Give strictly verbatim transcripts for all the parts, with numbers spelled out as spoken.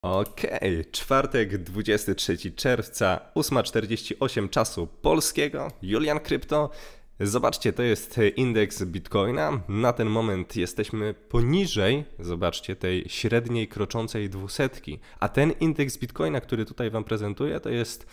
Okej, czwartek, dwudziestego trzeciego czerwca, ósma czterdzieści osiem czasu polskiego, Julian Krypto. Zobaczcie, to jest indeks Bitcoina. Na ten moment jesteśmy poniżej, zobaczcie, tej średniej kroczącej dwusetki. A ten indeks Bitcoina, który tutaj Wam prezentuję, to jest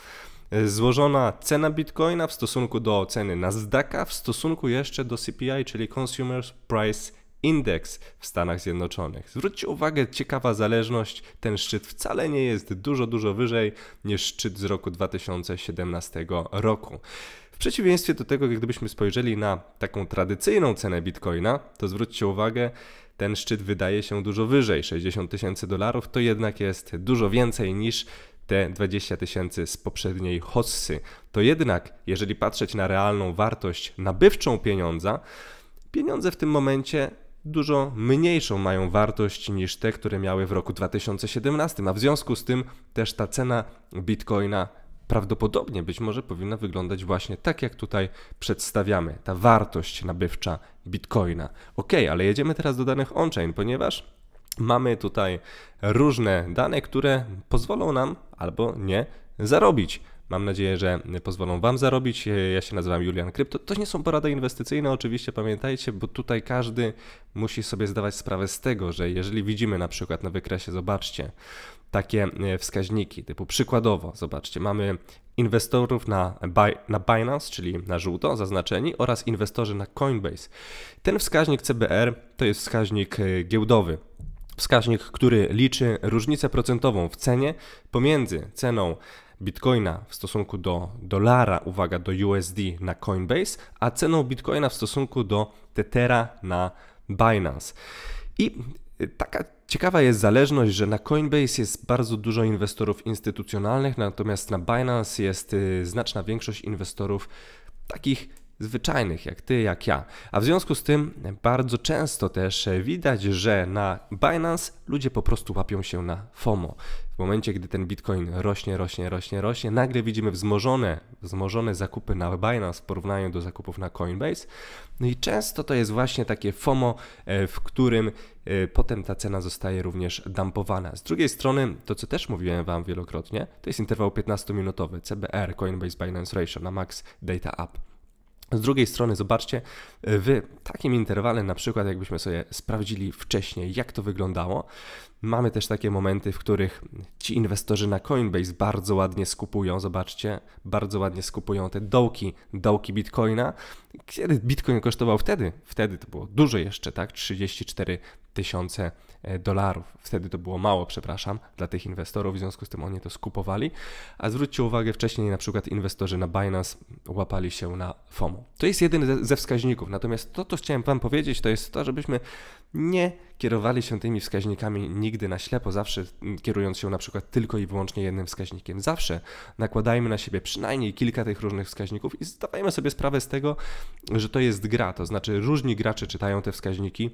złożona cena Bitcoina w stosunku do ceny Nasdaqa, w stosunku jeszcze do C P I, czyli Consumer Price Index w Stanach Zjednoczonych. Zwróćcie uwagę, ciekawa zależność, ten szczyt wcale nie jest dużo, dużo wyżej niż szczyt z roku dwa tysiące siedemnastego roku. W przeciwieństwie do tego, gdybyśmy spojrzeli na taką tradycyjną cenę Bitcoina, to zwróćcie uwagę, ten szczyt wydaje się dużo wyżej, sześćdziesiąt tysięcy dolarów, to jednak jest dużo więcej niż te dwadzieścia tysięcy z poprzedniej hossy. To jednak, jeżeli patrzeć na realną wartość nabywczą pieniądza, pieniądze w tym momencie dużo mniejszą mają wartość niż te, które miały w roku dwa tysiące siedemnastym, a w związku z tym też ta cena Bitcoina prawdopodobnie być może powinna wyglądać właśnie tak, jak tutaj przedstawiamy, ta wartość nabywcza Bitcoina. Ok, ale jedziemy teraz do danych on-chain, ponieważ mamy tutaj różne dane, które pozwolą nam albo nie zarobić. Mam nadzieję, że pozwolą Wam zarobić. Ja się nazywam Julian Krypto. To nie są porady inwestycyjne, oczywiście pamiętajcie, bo tutaj każdy musi sobie zdawać sprawę z tego, że jeżeli widzimy na przykład na wykresie, zobaczcie, takie wskaźniki typu przykładowo, zobaczcie, mamy inwestorów na, na Binance, czyli na żółto zaznaczeni, oraz inwestorzy na Coinbase. Ten wskaźnik C B R to jest wskaźnik giełdowy. Wskaźnik, który liczy różnicę procentową w cenie pomiędzy ceną Bitcoina w stosunku do dolara, uwaga, do U S D na Coinbase, a ceną Bitcoina w stosunku do Tethera na Binance. I taka ciekawa jest zależność, że na Coinbase jest bardzo dużo inwestorów instytucjonalnych, natomiast na Binance jest znaczna większość inwestorów takich zwyczajnych, jak ty, jak ja. A w związku z tym bardzo często też widać, że na Binance ludzie po prostu łapią się na FOMO. W momencie, gdy ten Bitcoin rośnie, rośnie, rośnie, rośnie, nagle widzimy wzmożone, wzmożone zakupy na Binance w porównaniu do zakupów na Coinbase. No i często to jest właśnie takie FOMO, w którym potem ta cena zostaje również dumpowana. Z drugiej strony, to co też mówiłem Wam wielokrotnie, to jest interwał piętnastominutowy, C B R, Coinbase Binance Ratio na Max Data Up. Z drugiej strony zobaczcie, w takim interwale, na przykład jakbyśmy sobie sprawdzili wcześniej, jak to wyglądało, mamy też takie momenty, w których ci inwestorzy na Coinbase bardzo ładnie skupują, zobaczcie, bardzo ładnie skupują te dołki, dołki Bitcoina. Kiedy Bitcoin kosztował wtedy? Wtedy to było dużo jeszcze, tak? trzydzieści cztery tysiące dolarów. Wtedy to było mało, przepraszam, dla tych inwestorów, w związku z tym oni to skupowali. A zwróćcie uwagę, wcześniej na przykład inwestorzy na Binance łapali się na FOMO. To jest jeden ze wskaźników, natomiast to, co chciałem Wam powiedzieć, to jest to, żebyśmy nie kierowali się tymi wskaźnikami nigdy na ślepo, zawsze kierując się na przykład tylko i wyłącznie jednym wskaźnikiem. Zawsze nakładajmy na siebie przynajmniej kilka tych różnych wskaźników i zdawajmy sobie sprawę z tego, że to jest gra, to znaczy różni gracze czytają te wskaźniki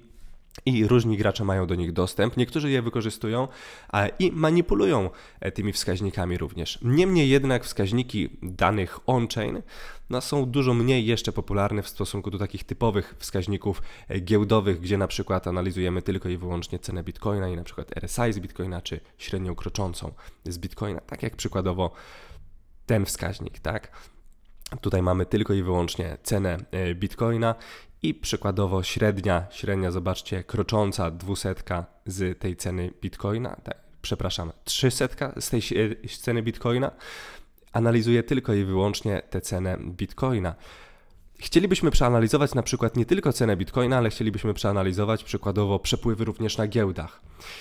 i różni gracze mają do nich dostęp, niektórzy je wykorzystują i manipulują tymi wskaźnikami również. Niemniej jednak wskaźniki danych on-chain no, są dużo mniej jeszcze popularne w stosunku do takich typowych wskaźników giełdowych, gdzie na przykład analizujemy tylko i wyłącznie cenę Bitcoina i na przykład R S I z Bitcoina, czy średnią kroczącą z Bitcoina, tak jak przykładowo ten wskaźnik, tak? Tutaj mamy tylko i wyłącznie cenę Bitcoina i przykładowo średnia, średnia, zobaczcie, krocząca dwusetka z tej ceny Bitcoina, tak, przepraszam, trzysetka z tej ceny Bitcoina analizuje tylko i wyłącznie tę cenę Bitcoina. Chcielibyśmy przeanalizować na przykład nie tylko cenę Bitcoina, ale chcielibyśmy przeanalizować przykładowo przepływy również na giełdach.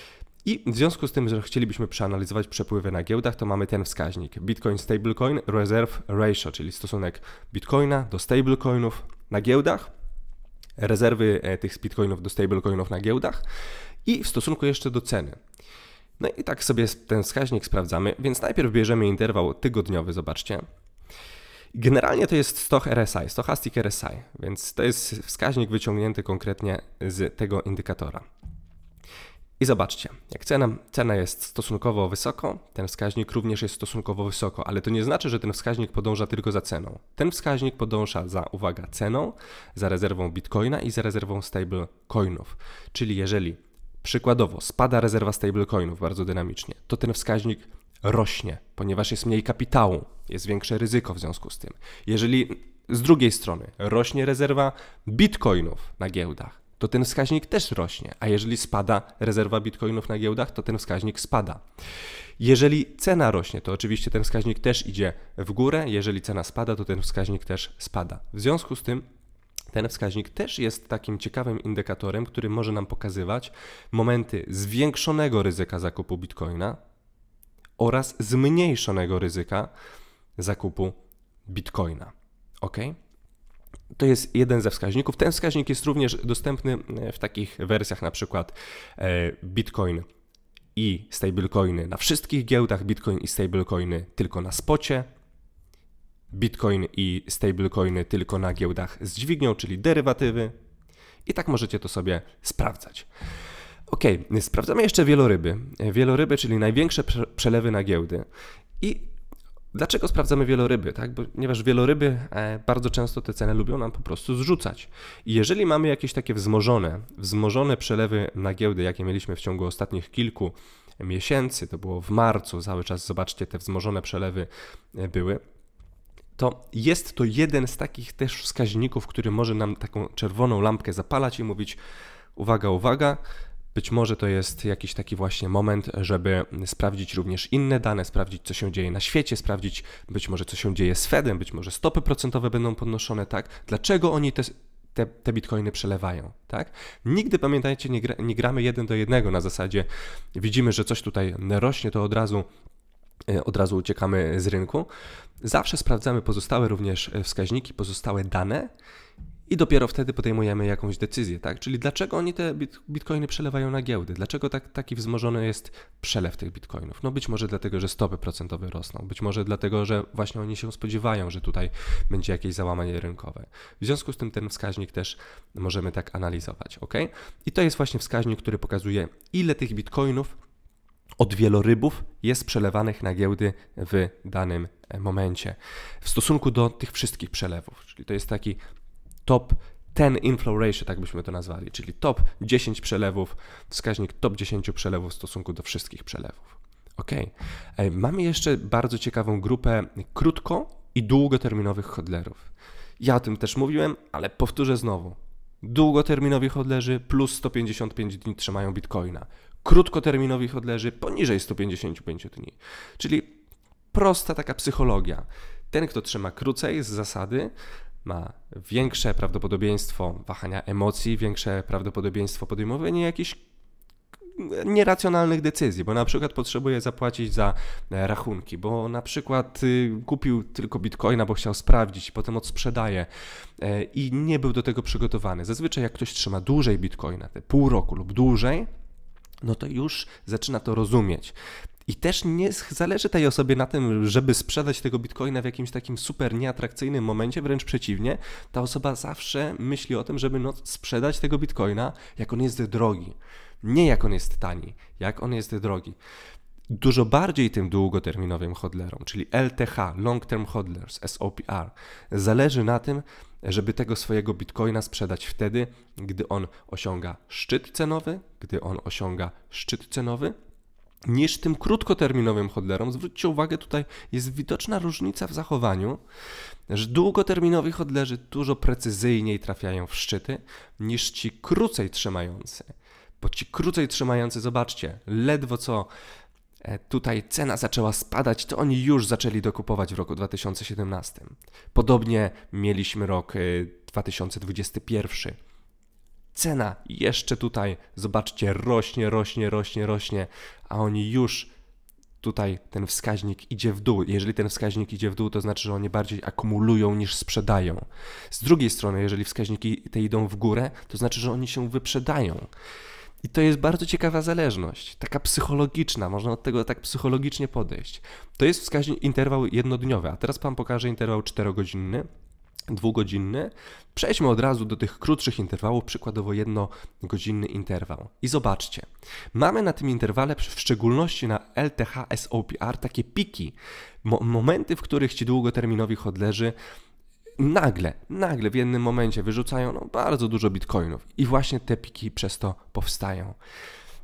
I w związku z tym, że chcielibyśmy przeanalizować przepływy na giełdach, to mamy ten wskaźnik Bitcoin Stablecoin Reserve Ratio, czyli stosunek Bitcoina do stablecoinów na giełdach, rezerwy tych bitcoinów do stablecoinów na giełdach i w stosunku jeszcze do ceny. No i tak sobie ten wskaźnik sprawdzamy, więc najpierw bierzemy interwał tygodniowy, zobaczcie. Generalnie to jest stoch R S I, Stochastic R S I, więc to jest wskaźnik wyciągnięty konkretnie z tego indykatora. I zobaczcie, jak cena, cena jest stosunkowo wysoko, ten wskaźnik również jest stosunkowo wysoko, ale to nie znaczy, że ten wskaźnik podąża tylko za ceną. Ten wskaźnik podąża za, uwaga, ceną, za rezerwą Bitcoina i za rezerwą stablecoinów. Czyli jeżeli przykładowo spada rezerwa stablecoinów bardzo dynamicznie, to ten wskaźnik rośnie, ponieważ jest mniej kapitału, jest większe ryzyko w związku z tym. Jeżeli z drugiej strony rośnie rezerwa bitcoinów na giełdach, to ten wskaźnik też rośnie, a jeżeli spada rezerwa bitcoinów na giełdach, to ten wskaźnik spada. Jeżeli cena rośnie, to oczywiście ten wskaźnik też idzie w górę, jeżeli cena spada, to ten wskaźnik też spada. W związku z tym ten wskaźnik też jest takim ciekawym indykatorem, który może nam pokazywać momenty zwiększonego ryzyka zakupu bitcoina oraz zmniejszonego ryzyka zakupu bitcoina. Ok? To jest jeden ze wskaźników. Ten wskaźnik jest również dostępny w takich wersjach, na przykład Bitcoin i stablecoiny na wszystkich giełdach, Bitcoin i stablecoiny tylko na spocie, Bitcoin i stablecoiny tylko na giełdach z dźwignią, czyli derywatywy. I tak możecie to sobie sprawdzać. Ok, sprawdzamy jeszcze wieloryby. Wieloryby, czyli największe przelewy na giełdy. I dlaczego sprawdzamy wieloryby? Tak? Bo, ponieważ wieloryby bardzo często te ceny lubią nam po prostu zrzucać. I jeżeli mamy jakieś takie wzmożone, wzmożone przelewy na giełdy, jakie mieliśmy w ciągu ostatnich kilku miesięcy, to było w marcu, cały czas zobaczcie, te wzmożone przelewy były, to jest to jeden z takich też wskaźników, który może nam taką czerwoną lampkę zapalać i mówić: uwaga, uwaga, być może to jest jakiś taki właśnie moment, żeby sprawdzić również inne dane, sprawdzić, co się dzieje na świecie, sprawdzić być może, co się dzieje z Fedem, być może stopy procentowe będą podnoszone, tak? Dlaczego oni te, te, te bitcoiny przelewają, tak? Nigdy, pamiętajcie, nie, gra, nie gramy jeden do jednego na zasadzie widzimy, że coś tutaj rośnie, to od razu od razu uciekamy z rynku. Zawsze sprawdzamy pozostałe również wskaźniki, pozostałe dane i dopiero wtedy podejmujemy jakąś decyzję, tak? Czyli dlaczego oni te bitcoiny przelewają na giełdy? Dlaczego tak, taki wzmożony jest przelew tych bitcoinów? No być może dlatego, że stopy procentowe rosną, być może dlatego, że właśnie oni się spodziewają, że tutaj będzie jakieś załamanie rynkowe. W związku z tym ten wskaźnik też możemy tak analizować, ok? I to jest właśnie wskaźnik, który pokazuje, ile tych bitcoinów od wielorybów jest przelewanych na giełdy w danym momencie w stosunku do tych wszystkich przelewów, czyli to jest taki top dziesięć inflow ratio, tak byśmy to nazwali, czyli top dziesięć przelewów, wskaźnik top dziesięć przelewów w stosunku do wszystkich przelewów. Ok. Mamy jeszcze bardzo ciekawą grupę krótko i długoterminowych hodlerów. Ja o tym też mówiłem, ale powtórzę znowu. Długoterminowi hodlerzy plus sto pięćdziesiąt pięć dni trzymają bitcoina. Krótkoterminowi hodlerzy poniżej sto pięćdziesiąt pięć dni. Czyli prosta taka psychologia. Ten, kto trzyma krócej z zasady, ma większe prawdopodobieństwo wahania emocji, większe prawdopodobieństwo podejmowania jakichś nieracjonalnych decyzji, bo na przykład potrzebuje zapłacić za rachunki, bo na przykład kupił tylko bitcoina, bo chciał sprawdzić, potem odsprzedaje i nie był do tego przygotowany. Zazwyczaj jak ktoś trzyma dłużej bitcoina, te pół roku lub dłużej, no to już zaczyna to rozumieć. I też nie zależy tej osobie na tym, żeby sprzedać tego bitcoina w jakimś takim super nieatrakcyjnym momencie, wręcz przeciwnie, ta osoba zawsze myśli o tym, żeby no sprzedać tego bitcoina, jak on jest drogi. Nie jak on jest tani, jak on jest drogi. Dużo bardziej tym długoterminowym hodlerom, czyli L T H, Long Term Hodlers, S O P R, zależy na tym, żeby tego swojego bitcoina sprzedać wtedy, gdy on osiąga szczyt cenowy, gdy on osiąga szczyt cenowy, niż tym krótkoterminowym hodlerom. Zwróćcie uwagę, tutaj jest widoczna różnica w zachowaniu, że długoterminowi hodlerzy dużo precyzyjniej trafiają w szczyty niż ci krócej trzymający. Bo ci krócej trzymający, zobaczcie, ledwo co tutaj cena zaczęła spadać, to oni już zaczęli dokupować w roku dwa tysiące siedemnastym. Podobnie mieliśmy rok dwa tysiące dwudziesty pierwszy. Cena jeszcze tutaj, zobaczcie, rośnie, rośnie, rośnie, rośnie, a oni już tutaj ten wskaźnik idzie w dół. Jeżeli ten wskaźnik idzie w dół, to znaczy, że oni bardziej akumulują niż sprzedają. Z drugiej strony, jeżeli wskaźniki te idą w górę, to znaczy, że oni się wyprzedają. I to jest bardzo ciekawa zależność, taka psychologiczna, można od tego tak psychologicznie podejść. To jest wskaźnik, interwał jednodniowy, a teraz Wam pokażę interwał czterogodzinny, dwugodzinny. Przejdźmy od razu do tych krótszych interwałów, przykładowo jednogodzinny interwał. I zobaczcie, mamy na tym interwale, w szczególności na L T H, S O P R, takie piki, mo momenty, w których ci długoterminowi hodlerzy nagle, nagle w jednym momencie wyrzucają no, bardzo dużo bitcoinów i właśnie te piki przez to powstają.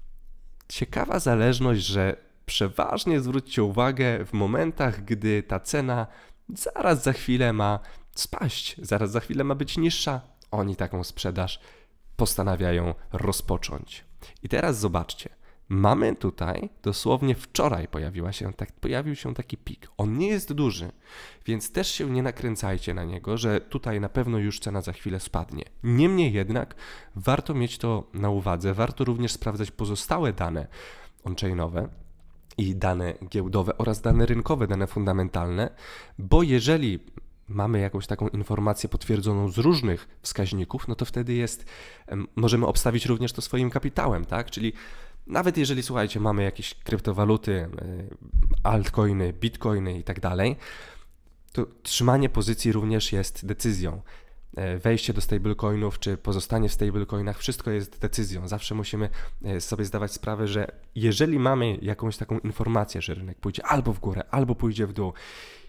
ciekawa zależność, że przeważnie zwróćcie uwagę w momentach, gdy ta cena zaraz za chwilę ma spaść, zaraz za chwilę ma być niższa, oni taką sprzedaż postanawiają rozpocząć. I teraz zobaczcie, mamy tutaj, dosłownie wczoraj pojawiła się, tak, pojawił się taki pik. On nie jest duży, więc też się nie nakręcajcie na niego, że tutaj na pewno już cena za chwilę spadnie. Niemniej jednak warto mieć to na uwadze, warto również sprawdzać pozostałe dane on-chainowe i dane giełdowe oraz dane rynkowe, dane fundamentalne, bo jeżeli mamy jakąś taką informację potwierdzoną z różnych wskaźników, no to wtedy jest, możemy obstawić również to swoim kapitałem, tak? Czyli nawet jeżeli, słuchajcie, mamy jakieś kryptowaluty, altcoiny, bitcoiny i tak dalej, to trzymanie pozycji również jest decyzją. Wejście do stablecoinów czy pozostanie w stablecoinach, wszystko jest decyzją. Zawsze musimy sobie zdawać sprawę, że jeżeli mamy jakąś taką informację, że rynek pójdzie albo w górę, albo pójdzie w dół,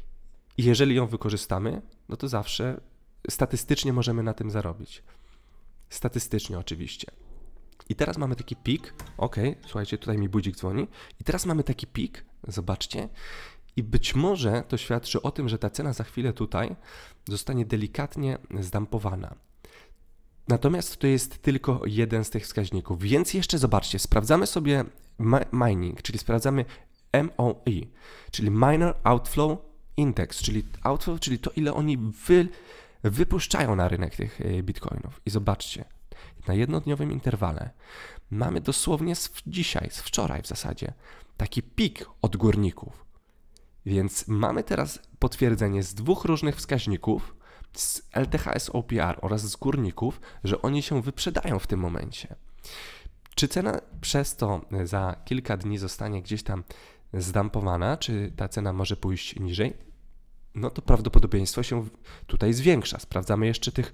i jeżeli ją wykorzystamy, no to zawsze statystycznie możemy na tym zarobić. Statystycznie oczywiście. I teraz mamy taki pik, ok, słuchajcie, tutaj mi budzik dzwoni, i teraz mamy taki pik, zobaczcie, i być może to świadczy o tym, że ta cena za chwilę tutaj zostanie delikatnie zdampowana. Natomiast to jest tylko jeden z tych wskaźników, więc jeszcze zobaczcie, sprawdzamy sobie mining, czyli sprawdzamy M O I, czyli Miner Outflow Index, czyli outflow, czyli to, ile oni wy, wypuszczają na rynek tych bitcoinów. I zobaczcie, na jednodniowym interwale mamy dosłownie z dzisiaj, z wczoraj w zasadzie, taki pik od górników. Więc mamy teraz potwierdzenie z dwóch różnych wskaźników, z L T H S O P R oraz z górników, że oni się wyprzedają w tym momencie. Czy cena przez to za kilka dni zostanie gdzieś tam zdampowana, czy ta cena może pójść niżej? No to prawdopodobieństwo się tutaj zwiększa. Sprawdzamy jeszcze tych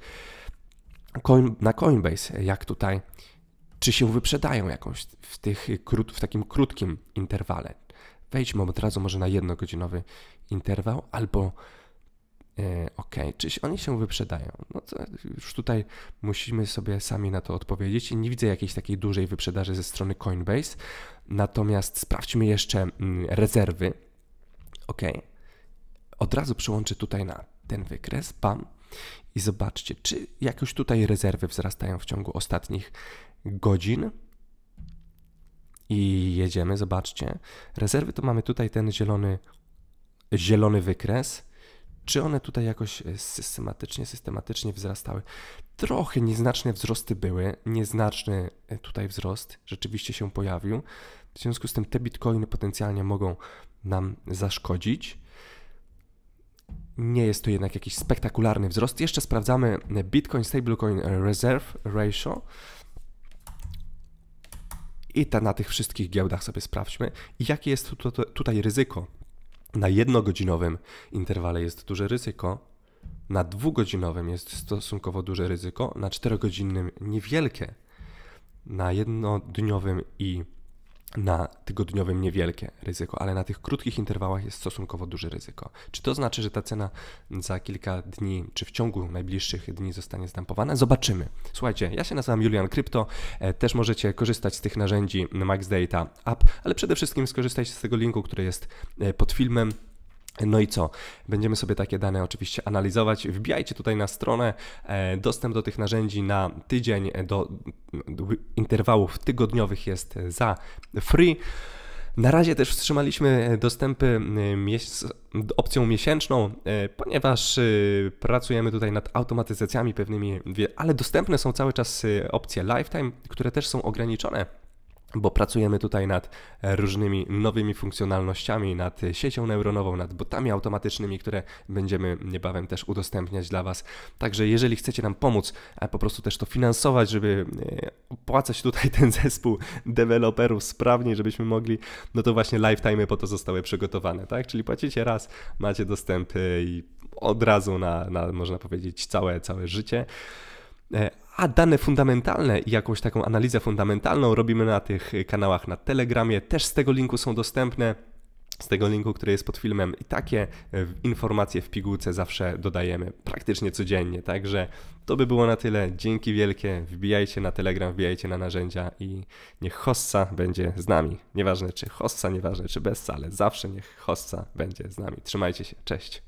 coin, na Coinbase, jak tutaj, czy się wyprzedają jakąś w, tych, w takim krótkim interwale. Wejdźmy od razu może na jednogodzinowy interwał, albo e, ok, czy oni się wyprzedają? No to już tutaj musimy sobie sami na to odpowiedzieć i nie widzę jakiejś takiej dużej wyprzedaży ze strony Coinbase, natomiast sprawdźmy jeszcze mm, rezerwy. Ok, od razu przyłączę tutaj na ten wykres, pam, i zobaczcie, czy jakoś tutaj rezerwy wzrastają w ciągu ostatnich godzin. I jedziemy, zobaczcie. Rezerwy to mamy tutaj ten zielony, zielony wykres. Czy one tutaj jakoś systematycznie, systematycznie wzrastały? Trochę nieznaczne wzrosty były. Nieznaczny tutaj wzrost rzeczywiście się pojawił. W związku z tym te bitcoiny potencjalnie mogą nam zaszkodzić. Nie jest to jednak jakiś spektakularny wzrost. Jeszcze sprawdzamy Bitcoin Stablecoin Reserve Ratio. I ta, na tych wszystkich giełdach sobie sprawdźmy, jakie jest tu, tu, tutaj ryzyko. Na jednogodzinowym interwale jest duże ryzyko, na dwugodzinowym jest stosunkowo duże ryzyko, na czterogodzinnym niewielkie, na jednodniowym i na tygodniowym niewielkie ryzyko, ale na tych krótkich interwałach jest stosunkowo duże ryzyko. Czy to znaczy, że ta cena za kilka dni, czy w ciągu najbliższych dni zostanie zdampowana? Zobaczymy. Słuchajcie, ja się nazywam Julian Krypto, też możecie korzystać z tych narzędzi MaxData App, ale przede wszystkim skorzystajcie z tego linku, który jest pod filmem. No i co? Będziemy sobie takie dane oczywiście analizować. Wbijajcie tutaj na stronę. Dostęp do tych narzędzi na tydzień, do, do interwałów tygodniowych jest za free. Na razie też wstrzymaliśmy dostępy mies- opcją miesięczną, ponieważ pracujemy tutaj nad automatyzacjami pewnymi, ale dostępne są cały czas opcje lifetime, które też są ograniczone, bo pracujemy tutaj nad różnymi nowymi funkcjonalnościami, nad siecią neuronową, nad botami automatycznymi, które będziemy niebawem też udostępniać dla Was. Także jeżeli chcecie nam pomóc, a po prostu też to finansować, żeby opłacać tutaj ten zespół deweloperów sprawniej, żebyśmy mogli, no to właśnie lifetime po to zostały przygotowane, tak? Czyli płacicie raz, macie dostęp i od razu na, na można powiedzieć, całe, całe życie. A dane fundamentalne i jakąś taką analizę fundamentalną robimy na tych kanałach na Telegramie, też z tego linku są dostępne. z tego linku, który jest pod filmem, i takie informacje w pigułce zawsze dodajemy praktycznie codziennie, także to by było na tyle. Dzięki wielkie, wbijajcie na Telegram, wbijajcie na narzędzia i niech Hossa będzie z nami. Nieważne czy Hossa, nieważne czy Bessa, ale zawsze niech Hossa będzie z nami. Trzymajcie się, cześć.